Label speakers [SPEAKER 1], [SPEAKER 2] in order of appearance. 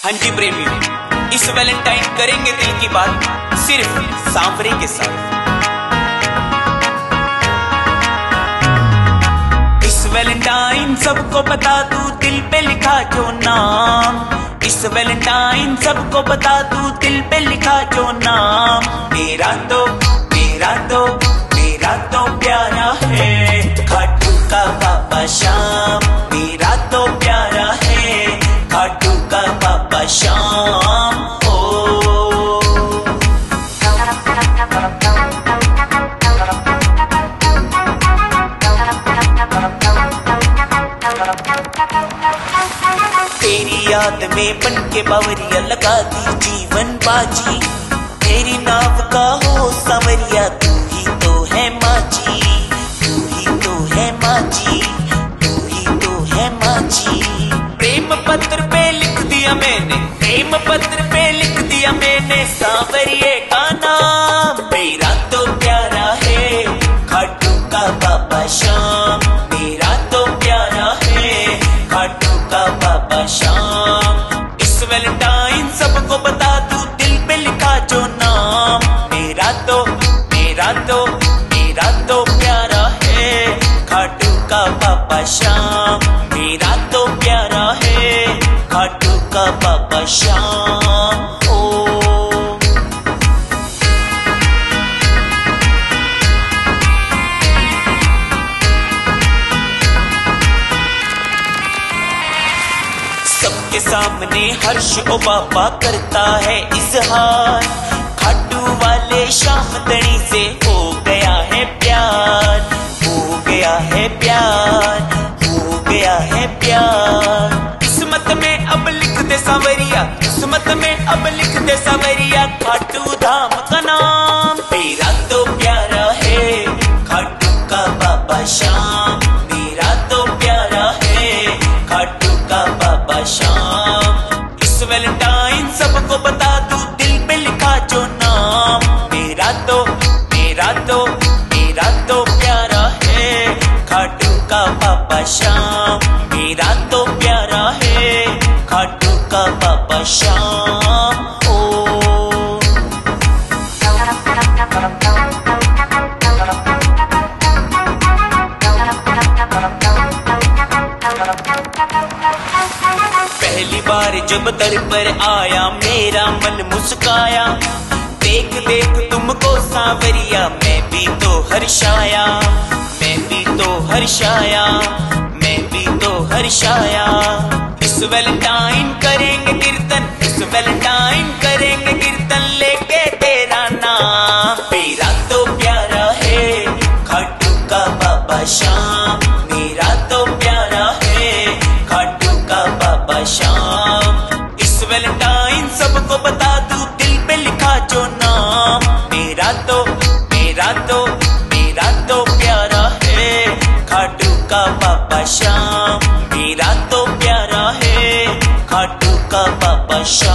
[SPEAKER 1] हाँ जी प्रेमी, इस वैलेंटाइन करेंगे दिल की बात सिर्फ सांवरे के साथ। इस वैलेंटाइन सबको बता दूं दिल पे लिखा जो नाम। इस वैलेंटाइन सबको बता दूं दिल पे लिखा जो नाम। मेरा तो प्यारा है खाटू का बाबा श्याम। मेरा तो प्यारा है खाटू का बाबा श्याम। तेरी याद में बन के बावरिया लगा दी जीवन बाजी। तेरी नाव का हो संवरिया तू ही तो है माची। तू ही तो है माची, तू ही तो है माची। प्रेम पत्र पे लिख दिया मैंने, प्रेम पत्र पे लिख दिया मैंने सांवरिये का नाम। मेरा तो प्यारा है खाटू का बाबा श्याम। मेरा तो प्यारा है खाटू का बाबा श्याम। इस वैलेंटाइन सबको बता दूं दिल पे लिखा जो नाम। मेरा तो प्यारा है खाटू का बाबा श्याम। मेरा तो प्यारा है खाटू का बाबा श्याम। सबके सामने हर्ष ओ बाबा करता है इजहार। खाटू वाले श्याम तणी से हो गया है प्यार। हो गया है प्यार, हो गया है प्यार। किस्मत में अब लिख दे सांवरिया, किस्मत में अब लिख दे सांवरिया खाटू धाम का नाम। मेरा तो प्यारा है खाटू का बाबा श्याम। मेरा तो प्यारा है खाटू का बाबा श्याम। इस वैलेंटाइन सबको बता दूं दिल पे लिखा जो नाम। मेरा तो प्यारा है खाटू का बाबा श्याम। मेरा तो प्यारा है खाटू का बाबा श्याम। पहली बार जब दर पर आया मेरा मन मुस्काया। देख देख तुमको सांवरिया मैं भी तो हर्षाया। मैं भी तो हर्षाया, मैं भी तो हर्षाया। इस वैलेंटाइन करेंगे कीर्तन, इस वैलेंटाइन करेंगे कीर्तन लेके तेरा नाम। मेरा तो प्यारा है खाटू का बाबा श्याम। मेरा तो प्यारा है खाटू का बाबा श्याम। इस वैलेंटाइन सबको बता दूं दिल पे लिखा जो नाम। मेरा तो प्यारा है खाटू का बाबा श्याम। मेरा तो प्यारा है खाटू का बाबा श्याम।